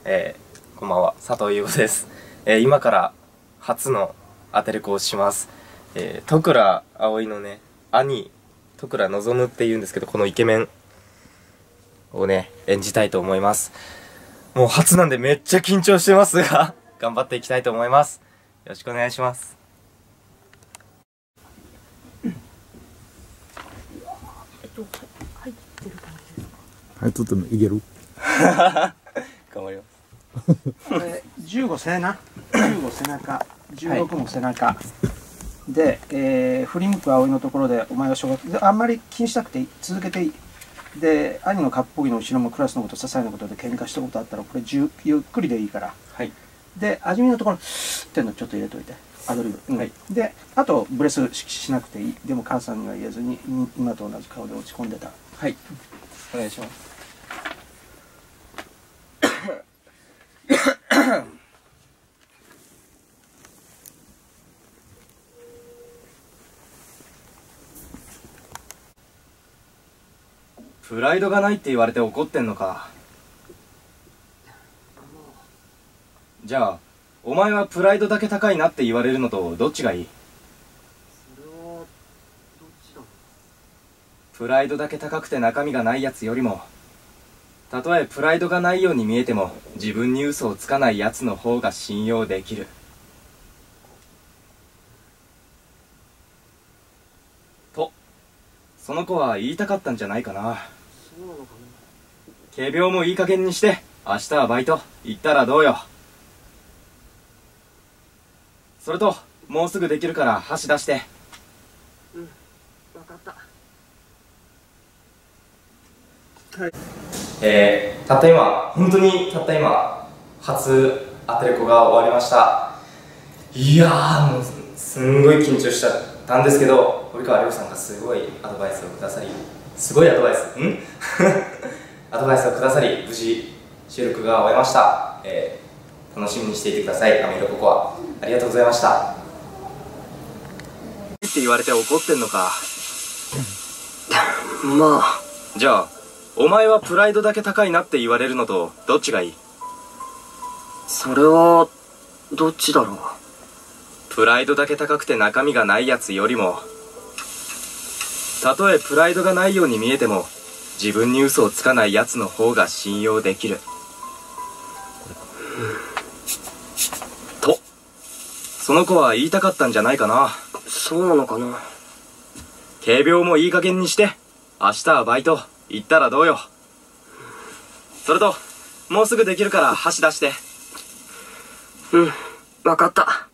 こんばんは、佐藤優吾です。今から初のアテレコをします。戸倉葵のね、兄、戸倉望っていうんですけど、このイケメンをね、演じたいと思います。もう初なんでめっちゃ緊張してますが、頑張っていきたいと思います。よろしくお願いします。 入ってる感じですか？ 入っとってもいける？ 頑張ります。 これ15背中、15背中、16も背中、で、振り向く葵のところでお前は小学であんまり気にしなくていい、続けていい。で兄の割烹着の後ろもクラスのこと些細なことで喧嘩したことあったらこれゆっくりでいいから、はい、で味見のところっていうのちょっと入れといてアドリブ、はい、であとブレスしなくていい。でも母さんには言えずに今と同じ顔で落ち込んでた。はい、お願いします。 プライドがないって言われて怒ってんのか。じゃあお前はプライドだけ高いなって言われるのとどっちがいい？ それはどっちだ？ プライドだけ高くて中身がないやつよりも、たとえプライドがないように見えても自分に嘘をつかないやつの方が信用できる。とその子は言いたかったんじゃないかな。 そうなのかな。 仮病もいい加減にして明日はバイト行ったらどうよ。それともうすぐできるから箸出して。 うん、分かった。はい。 たった今、本当にたった今初アテレコが終わりました。いやー、もうすんごい緊張しちゃったんですけど、堀川亮さんがすごいアドバイスをくださり、すごいアドバイスアドバイスをくださり、無事収録が終えました。楽しみにしていてください。アメリカココア、ありがとうございました。って言われて怒ってんのか。 まあじゃあお前はプライドだけ高いなって言われるのとどっちがいい？ それはどっちだろう。 プライドだけ高くて中身がないやつよりも、たとえプライドがないように見えても自分に嘘をつかないやつの方が信用できる。とその子は言いたかったんじゃないかな。 そうなのかな。 軽病もいい加減にして明日はバイト行ったらどうよ。それともうすぐできるから箸出して。 うん、分かった。